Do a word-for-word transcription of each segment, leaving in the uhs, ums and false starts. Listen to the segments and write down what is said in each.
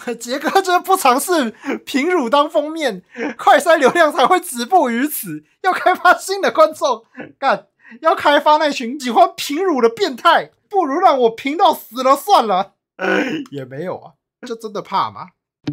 杰哥就是不尝试平乳当封面，快筛流量才会止步于此。要开发新的观众，干要开发那群喜欢平乳的变态，不如让我平到死了算了。也没有啊，就真的怕吗？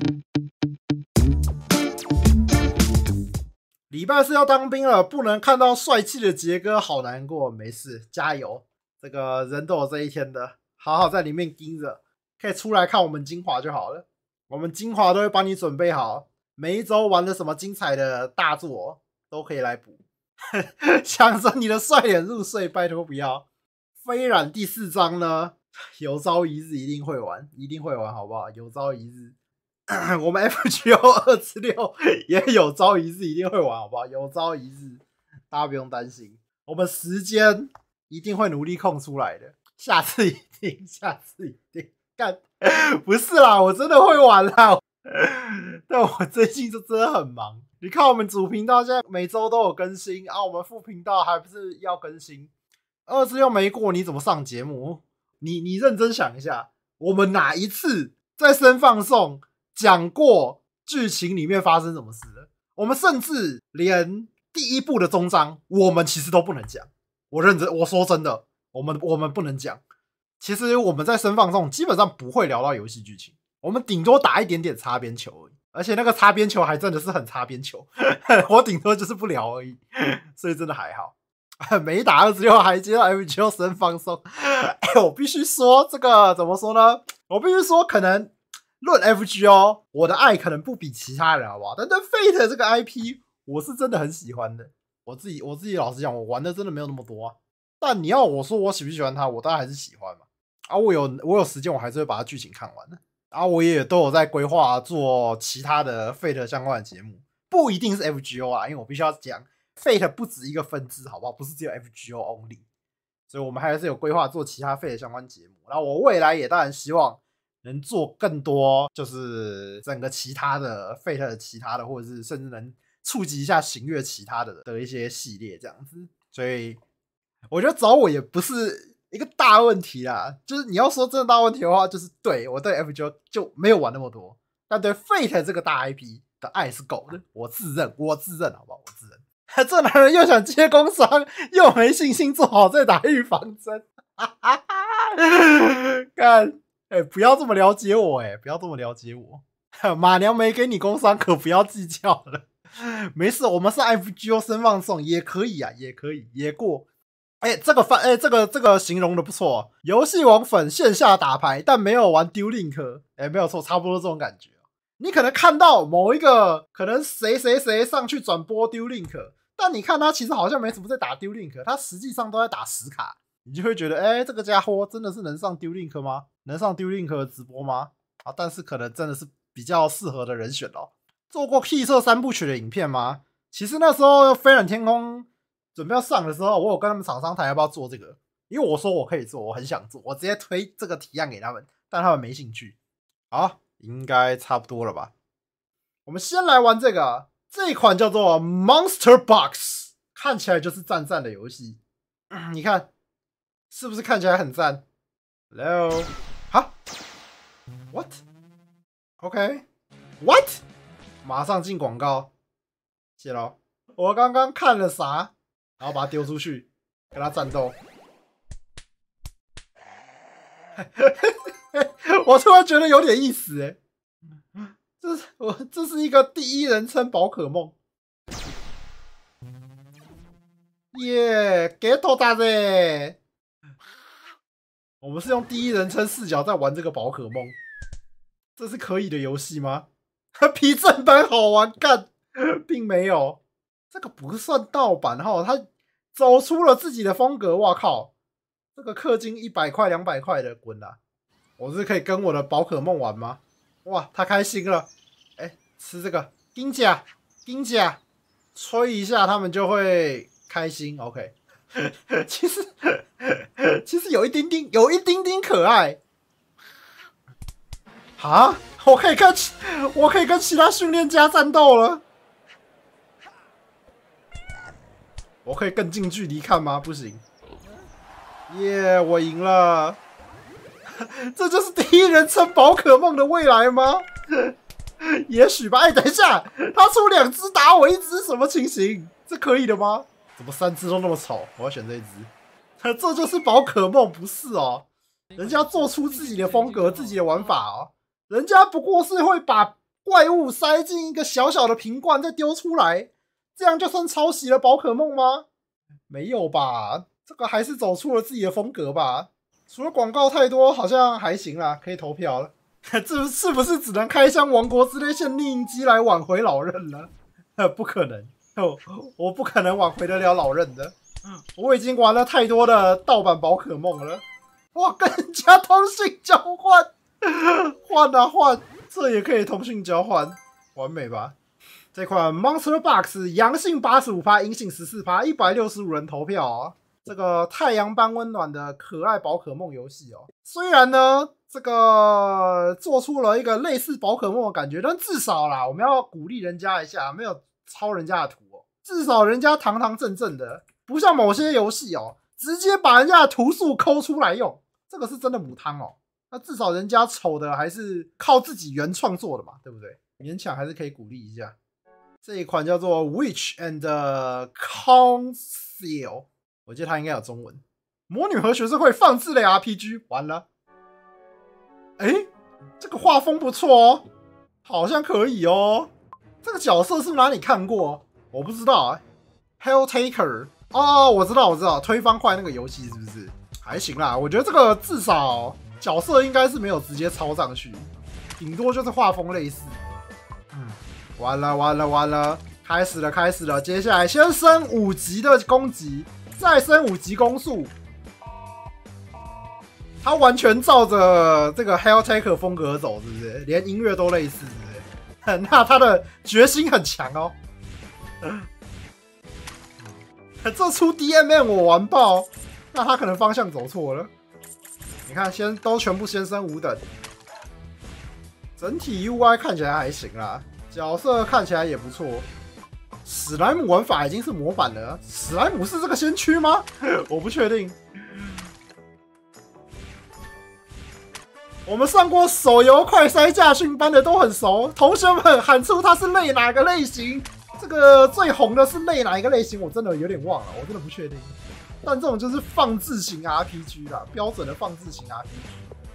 礼拜四要当兵了，不能看到帅气的杰哥，好难过。没事，加油，这个人都有这一天的，好好在里面盯着，可以出来看我们精华就好了。我们精华都会帮你准备好，每一周玩的什么精彩的大作都可以来补。想着你的帅脸入睡，拜托不要。飞染第四章呢，有朝一日一定会玩，一定会玩，好不好？有朝一日。我们 F G O 二之六也有朝一日一定会玩，好不好？有朝一日，大家不用担心，我们时间一定会努力空出来的。下次一定，下次一定干，不是啦，我真的会玩啦。但我最近就真的很忙。你看我们主频道现在每周都有更新啊，我们副频道还不是要更新？二之六没过，你怎么上节目？你你认真想一下，我们哪一次在生放送讲过剧情里面发生什么事了？我们甚至连第一部的终章，我们其实都不能讲。我认真，我说真的，我们我们不能讲。其实我们在生放送基本上不会聊到游戏剧情，我们顶多打一点点擦边球而已，而且那个擦边球还真的是很擦边球，我顶多就是不聊而已，所以真的还好。没打二十六还接到 F G O 生放送，欸，我必须说这个怎么说呢？我必须说可能。论 F G O， 我的爱可能不比其他人，好不好？但对 Fate 这个 I P， 我是真的很喜欢的。我自己我自己老实讲，我玩的真的没有那么多啊。但你要我说我喜不喜欢它，我当然还是喜欢嘛。啊，我有我有时间，我还是会把它剧情看完的。啊，我也都有在规划做其他的 Fate 相关的节目，不一定是 F G O 啊，因为我必须要讲 Fate 不止一个分支，好不好？不是只有 F G O only， 所以我们还是有规划做其他 Fate 相关节目。然后我未来也当然希望。能做更多，就是整个其他的 Fate 的其他的，或者是甚至能触及一下行月其他的的一些系列这样子，所以我觉得找我也不是一个大问题啦。就是你要说真的大问题的话，就是对我对 F G O 就没有玩那么多，但对 Fate 这个大 I P 的爱是够的，我自认，我自认，好不好？我自认。这男人又想接工伤，又没信心做好再打预防针，干。哎、欸，不要这么了解我哎、欸，不要这么了解我。马娘没给你工伤，可不要计较了。没事，我们是 F G O 生放送也可以啊，也可以，也过。哎、欸，这个翻，哎、欸，这个这个形容的不错。游戏王粉线下打牌，但没有玩丢 link， 哎、欸，没有错，差不多这种感觉。你可能看到某一个可能谁谁谁上去转播丢 link， 但你看他其实好像没什么在打丢 link， 他实际上都在打实卡。你就会觉得，哎、欸，这个家伙真的是能上丢 link 吗？能上丢 link 的直播吗？啊，但是可能真的是比较适合的人选咯。做过 Key 社三部曲的影片吗？其实那时候飞染天空准备要上的时候，我有跟他们厂商谈要不要做这个，因为我说我可以做，我很想做，我直接推这个提案给他们，但他们没兴趣。好，应该差不多了吧？我们先来玩这个，这一款叫做 Monster Box， 看起来就是赞赞的游戏。嗯，你看。是不是看起来很赞 ？Hello， 哈 ？What？ OK，What？、Okay. 马上进广告，谢喽。我刚刚看了啥？然后把它丢出去，跟他战斗。我突然觉得有点意思哎，这是我这是一个第一人称宝可梦。耶 ，get 到的！我们是用第一人称视角在玩这个宝可梦，这是可以的游戏吗？比正版好玩干，并没有，这个不算盗版哈，他走出了自己的风格。哇靠，这个氪金一百块、两百块的，滚啦！我是可以跟我的宝可梦玩吗？哇，他开心了，哎、欸，吃这个金甲，金甲，吹一下他们就会开心。OK。其实，其实有一丁丁，有一丁丁可爱。啊！我可以跟，我可以跟其他训练家战斗了。我可以更近距离看吗？不行。耶、yeah, ，我赢了。这就是第一人称宝可梦的未来吗？ 也许吧。哎、欸，等一下，他出两只打我一只，什么情形？这可以的吗？怎么三只都那么丑？我要选这一只。这就是宝可梦，不是哦？人家做出自己的风格、自己的玩法哦。人家不过是会把怪物塞进一个小小的瓶罐，再丢出来，这样就算抄袭了宝可梦吗？没有吧？这个还是走出了自己的风格吧。除了广告太多，好像还行啦，可以投票了。这是不是只能开箱王国之泪限定机来挽回老任了？不可能，我不可能挽回得了老任的。我已经玩了太多的盗版宝可梦了。哇，跟人家通信交换，换啊换，这也可以通讯交换，完美吧？这款 Monster Box 阳性 百分之八十五， 阴性 百分之十四， 一百六十五人投票啊。这个太阳般温暖的可爱宝可梦游戏哦，虽然呢，这个做出了一个类似宝可梦的感觉，但至少啦，我们要鼓励人家一下，没有抄人家的图哦，至少人家堂堂正正的，不像某些游戏哦，直接把人家的图数抠出来用，这个是真的母汤哦。那至少人家丑的还是靠自己原创做的嘛，对不对？勉强还是可以鼓励一下。这一款叫做 Witch and Conceal。我记得它应该有中文，魔女和学生会放置类 R P G， 完了，哎、欸，这个画风不错哦，好像可以哦。这个角色是不是哪里看过？我不知道啊。Hell Taker， 哦，我知道，我知道，推方块那个游戏是不是？还行啦，我觉得这个至少角色应该是没有直接抄上去，顶多就是画风类似。嗯，完了完了完了，开始了开始了，接下来先升五级的攻击。再升五级攻速，他完全照着这个 Hell Taker 风格走，是不是？连音乐都类似，是不是？那他的决心很强哦。这出 D M M 我完爆，那他可能方向走错了。你看，先都全部先升五等，整体 U I 看起来还行啦，角色看起来也不错。史莱姆玩法已经是模板了，史莱姆是这个先驱吗？我不确定。我们上过手游快筛驾训班的都很熟，同学们喊出它是类哪个类型？这个最红的是类哪一个类型？我真的有点忘了，我真的不确定。但这种就是放置型 R P G 啦，标准的放置型 R P G。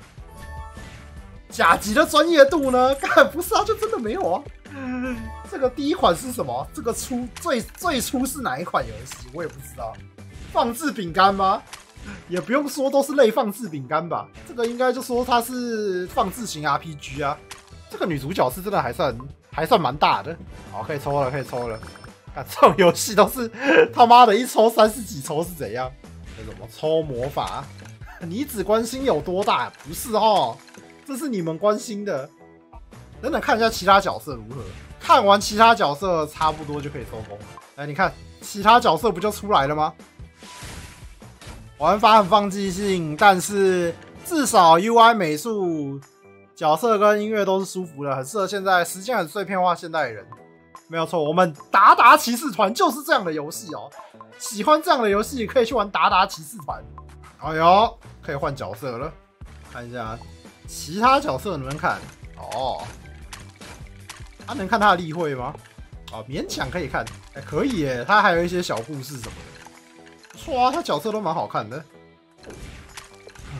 甲级的专业度呢？干不是啊，就真的没有啊。这个第一款是什么？这个出最最初是哪一款游戏？我也不知道。放置饼干吗？也不用说都是类放置饼干吧。这个应该就说它是放置型 R P G 啊。这个女主角是真的还算还算蛮大的。好，可以抽了，可以抽了。看这种游戏都是他妈的一抽三十几抽是怎样？这怎么抽魔法？你只关心有多大？不是哦，这是你们关心的。等等看一下其他角色如何。看完其他角色差不多就可以收工了。哎，你看其他角色不就出来了吗？玩法很放即兴，但是至少 U I 美术、角色跟音乐都是舒服的，很适合现在时间很碎片化现代人。没有错，我们达达骑士团就是这样的游戏哦。喜欢这样的游戏可以去玩达达骑士团。哎呦，可以换角色了，看一下其他角色能不能看哦。他、啊、能看他的例会吗？哦，勉强可以看，哎、欸，可以耶。他还有一些小故事什么的，不错啊，他角色都蛮好看的。嗯、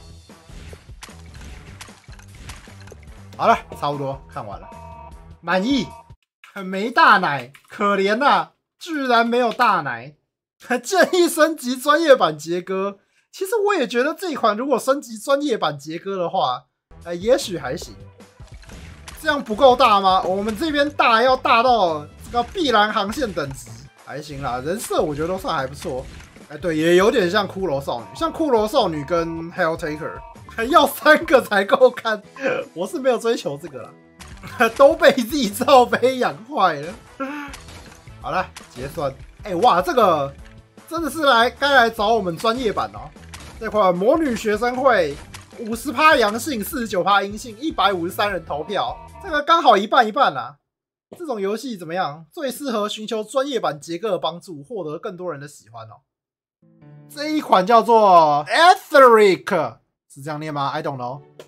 好了，差不多看完了，满意。没大奶，可怜呐、啊，居然没有大奶。建议升级专业版杰哥。其实我也觉得这一款如果升级专业版杰哥的话，呃，也许还行。这样不够大吗？我们这边大要大到这个碧蓝航线等级，还行啦。人设我觉得都算还不错。哎、欸，对，也有点像骷髅少女，像骷髅少女跟 Hell Taker， 要三个才够看。我是没有追求这个啦，都被 Z 罩杯养坏了。好了，结算。哎、欸，哇，这个真的是来该来找我们专业版哦。这款魔女学生会 百分之五十 阳性， 百分之四十九 阴性， 一百五十三人投票。这个刚好一半一半啦、啊。这种游戏怎么样？最适合寻求专业版杰哥的帮助，获得更多人的喜欢哦。这一款叫做 Etheric， 是这样念吗 ？I don't know。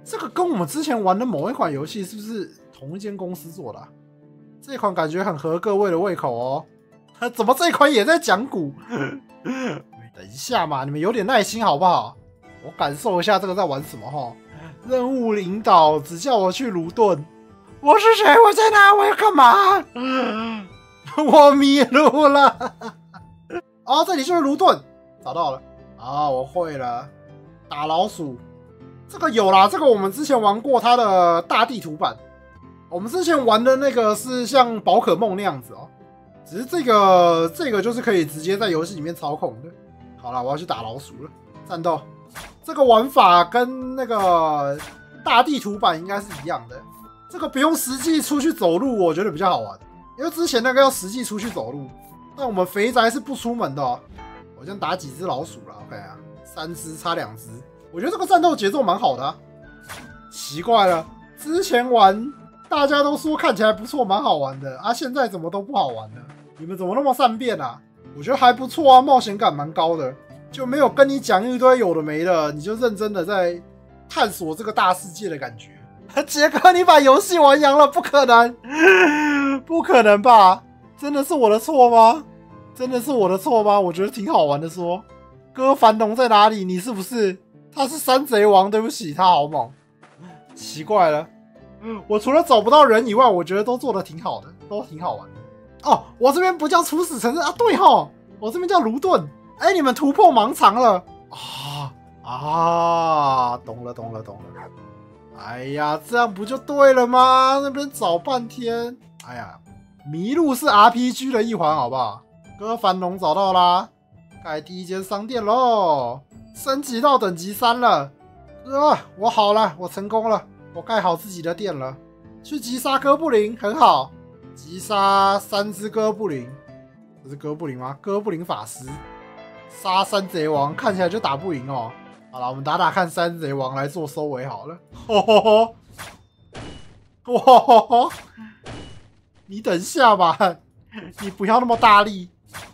这个跟我们之前玩的某一款游戏是不是同一间公司做的、啊？这款感觉很合各位的胃口哦。怎么这一款也在讲古？等一下嘛，你们有点耐心好不好？我感受一下这个在玩什么哈。任务引导只叫我去卢顿。我是谁？我在哪？我要干嘛？我迷路了。哦，这里就是卢顿，找到了。啊，我会了。打老鼠，这个有啦，这个我们之前玩过它的大地图版。我们之前玩的那个是像宝可梦那样子哦，只是这个这个就是可以直接在游戏里面操控的。好了，我要去打老鼠了。战斗，这个玩法跟那个大地图版应该是一样的。这个不用实际出去走路，我觉得比较好玩，因为之前那个要实际出去走路。但我们肥宅是不出门的哦。我先打几只老鼠了 ，OK 啊，三只差两只。我觉得这个战斗节奏蛮好的啊。奇怪了，之前玩。大家都说看起来不错，蛮好玩的啊！现在怎么都不好玩了？你们怎么那么善变啊？我觉得还不错啊，冒险感蛮高的，就没有跟你讲一堆有的没的，你就认真的在探索这个大世界的感觉。杰哥，你把游戏玩阳了？不可能，不可能吧？真的是我的错吗？真的是我的错吗？我觉得挺好玩的说。哥樊龙在哪里？你是不是？他是山贼王，对不起，他好猛。奇怪了。我除了找不到人以外，我觉得都做的挺好的，都挺好玩的。哦，我这边不叫初始城镇啊，对齁，我这边叫卢顿。哎、欸，你们突破盲肠了啊啊！懂了，懂了，懂了。哎呀，这样不就对了吗？那边找半天，哎呀，迷路是 R P G 的一环，好不好？哥樊龙找到啦，盖第一间商店喽，升级到等级三了。啊，我好了，我成功了。我盖好自己的店了，去击杀哥布林，很好。击杀三只哥布林，这是哥布林吗？哥布林法师杀山贼王，看起来就打不赢哦。好了，我们打打看山贼王来做收尾好了。吼吼吼！哇吼吼！你等一下吧，你不要那么大力。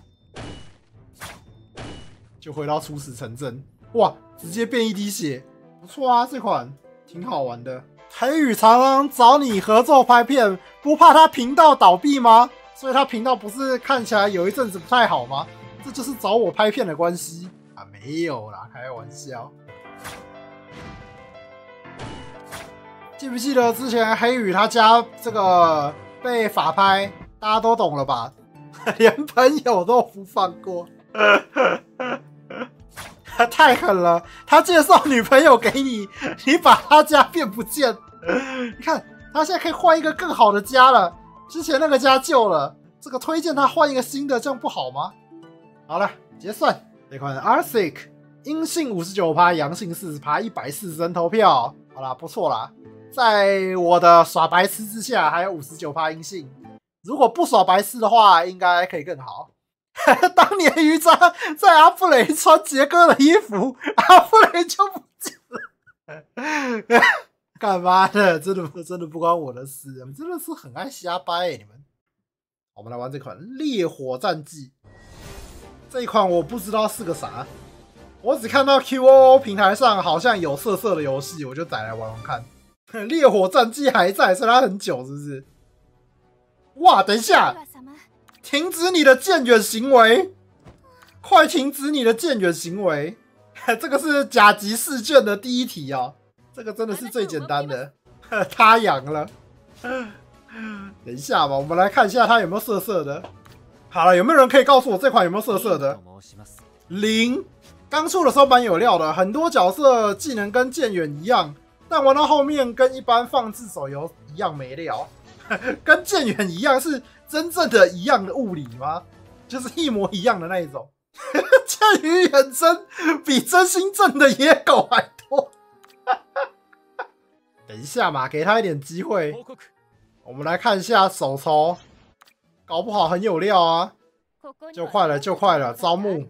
就回到初始城镇，哇，直接变一滴血，不错啊，这款。挺好玩的。黑羽常常找你合作拍片，不怕他频道倒闭吗？所以他频道不是看起来有一阵子不太好吗？这就是找我拍片的关系啊？没有啦，开玩笑。记不记得之前黑羽他家这个被法拍，大家都懂了吧？连朋友都不放过。太狠了！他介绍女朋友给你，你把他家变不见。你看，他现在可以换一个更好的家了。之前那个家旧了，这个推荐他换一个新的，这样不好吗？好了，结算。这款 Arctic 阴性 百分之五十九， 阳性 百分之四十， 一百四十人投票。好啦，不错啦。在我的耍白痴之下，还有 百分之五十九 阴性。如果不耍白痴的话，应该可以更好。当年鱼渣在阿布雷穿杰哥的衣服，阿布雷就不见了。干嘛的？真的真的不关我的事，你们真的是很爱瞎掰、欸、你们。我们来玩这款《烈火战记》，这一款我不知道是个啥，我只看到 Q O O 平台上好像有色色的游戏，我就载来玩玩看。《烈火战记》还在，所以它很久是不是？哇，等一下！停止你的渐远行为！快停止你的渐远行为！这个是甲级试卷的第一题哦，这个真的是最简单的。他阳了，等一下吧，我们来看一下他有没有色色的。好了，有没有人可以告诉我这款有没有色色的？零。刚出的时候蛮有料的，很多角色技能跟渐远一样，但玩到后面跟一般放置手游一样没料。跟渐远一样是真正的一样的物理吗？就是一模一样的那一种。渐于远征比真心正的野狗还多。等一下嘛，给他一点机会。我们来看一下手抽，搞不好很有料啊！就快了，就快了，招募。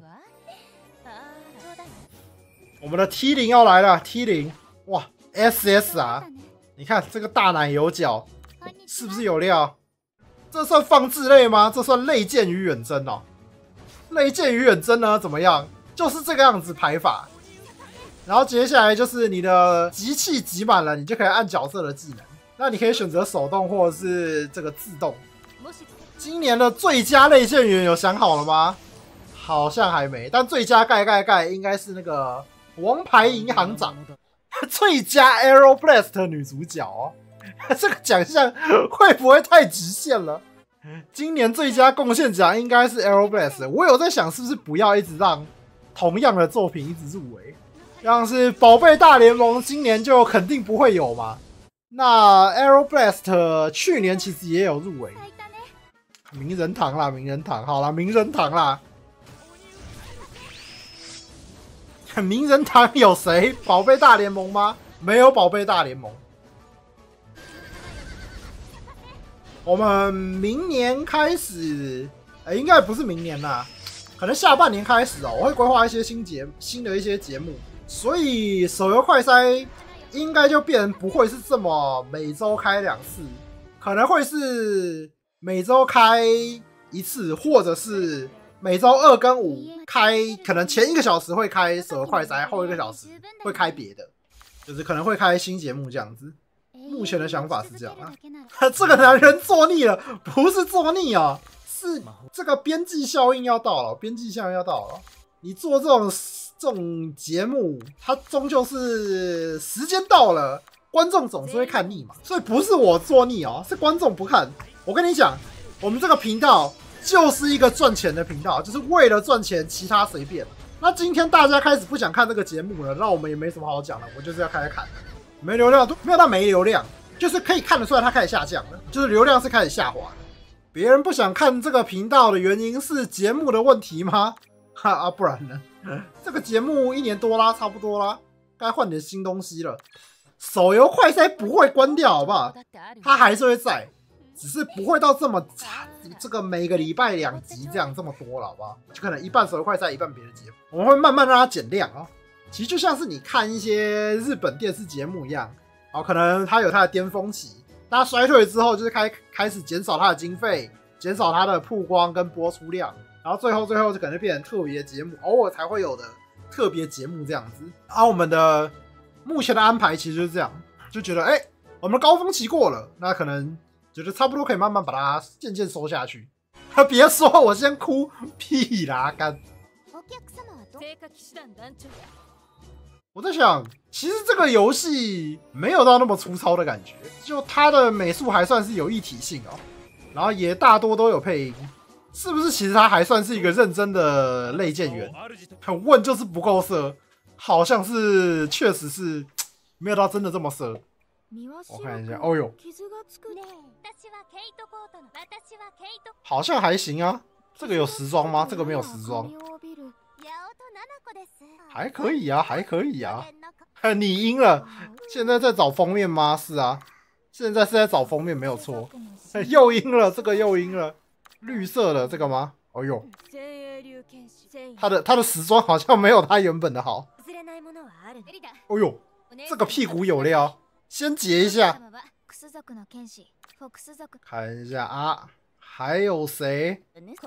我们的 T 零 要来了 ，T 零， 哇 ，S S 啊！你看这个大奶油角。是不是有料？这算放置类吗？这算类剑与远征哦。类剑与远征呢？怎么样？就是这个样子排法。 然后接下来就是你的集气集满了，你就可以按角色的技能。那你可以选择手动或者是这个自动。今年的最佳类线员有想好了吗？好像还没，但最佳盖盖盖应该是那个王牌银行长。最佳 Aeroblast 女主角哦，这个奖项会不会太极限了？今年最佳贡献奖应该是 Aeroblast， 我有在想是不是不要一直让同样的作品一直入围，像是宝贝大联盟今年就肯定不会有嘛。那 Aeroblast 去年其实也有入围，名人堂啦，名人堂，好啦，名人堂啦。名人堂有谁？宝贝大联盟吗？没有宝贝大联盟。我们明年开始，哎、欸，应该不是明年啦，可能下半年开始哦、喔，我会规划一些新节新的一些节目，所以手游快筛应该就变成不会是这么每周开两次，可能会是每周开一次，或者是每周二跟五开，可能前一个小时会开手游快筛，后一个小时会开别的，就是可能会开新节目这样子。目前的想法是这样啊，这个男人做腻了，不是做腻啊，是这个边际效应要到了，边际效应要到了。你做这种这种节目，它终究是时间到了，观众总是会看腻嘛，所以不是我做腻哦，是观众不看。我跟你讲，我们这个频道就是一个赚钱的频道，就是为了赚钱，其他随便。那今天大家开始不想看这个节目了，那我们也没什么好讲的，我就是要开始看。没流量，没有到没流量，就是可以看得出来它开始下降了，就是流量是开始下滑。别人不想看这个频道的原因是节目的问题吗？哈啊，不然呢？这个节目一年多啦，差不多啦，该换点新东西了。手游快筛不会关掉，好不好？它还是会在，只是不会到这么这个每个礼拜两集这样这么多了，好不好？就可能一半手游快筛，一半别的节目，我们会慢慢让它减量哦。其实就像是你看一些日本电视节目一样，哦，可能它有它的巅峰期，它衰退之后就是开开始减少它的经费，减少它的曝光跟播出量，然后最后最后就可能变成特别节目，偶尔才会有的特别节目这样子。而、啊、我们的目前的安排其实就是这样，就觉得哎、欸，我们的高峰期过了，那可能觉得差不多可以慢慢把它渐渐收下去。别说我先哭，屁啦干！我在想，其实这个游戏没有到那么粗糙的感觉，就它的美术还算是有一体性哦，然后也大多都有配音，是不是？其实它还算是一个认真的类剑员，很问就是不够色，好像是确实是没有到真的这么色。我看一下，哦呦，好像还行啊。这个有时装吗？这个没有时装。还可以啊，还可以啊。你赢了，现在在找封面吗？是啊，现在是在找封面，没有错。又赢了，这个又赢了，绿色的这个吗？哦呦，他的他的时装好像没有他原本的好。哦呦，这个屁股有料，先截一下，看一下啊，还有谁？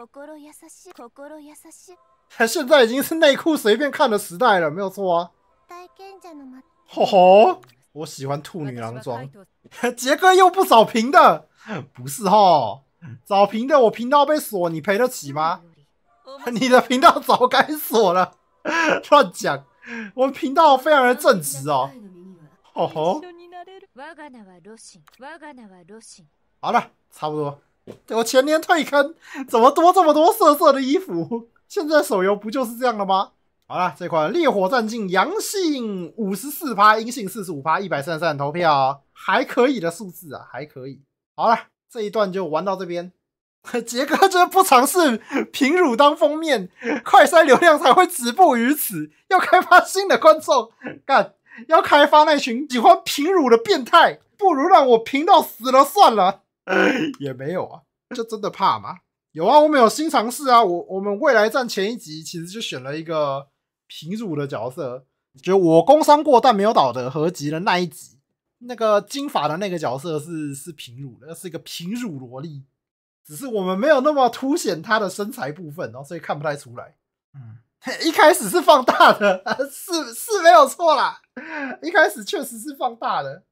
现在已经是内裤随便看的时代了，没有错啊。吼吼，我喜欢兔女郎装。杰哥又不找平的，不是齁？找平的我频道被锁，你赔得起吗？你的频道早该锁了，乱讲。我们频道非常的正直哦。吼吼。好了，差不多。我前年退坑，怎么多这么多色色的衣服？现在手游不就是这样了吗？好了，这款《烈火战境》阳性 百分之五十四， 阴性 百分之四十五， 一百三十三人投票、哦，还可以的数字啊，还可以。好了，这一段就玩到这边。杰哥就是不尝试平乳当封面，快筛流量才会止步于此。要开发新的观众，干要开发那群喜欢平乳的变态，不如让我频道死了算了。也没有啊，就真的怕吗？有啊，我们有新尝试啊。我我们未来战前一集其实就选了一个平乳的角色，就我工伤过但没有倒的合集的那一集，那个金发的那个角色是是平乳的，是一个平乳萝莉，只是我们没有那么凸显她的身材部分，然后所以看不太出来。嗯， 一开始是放大的，是是没有错啦，一开始确实是放大的。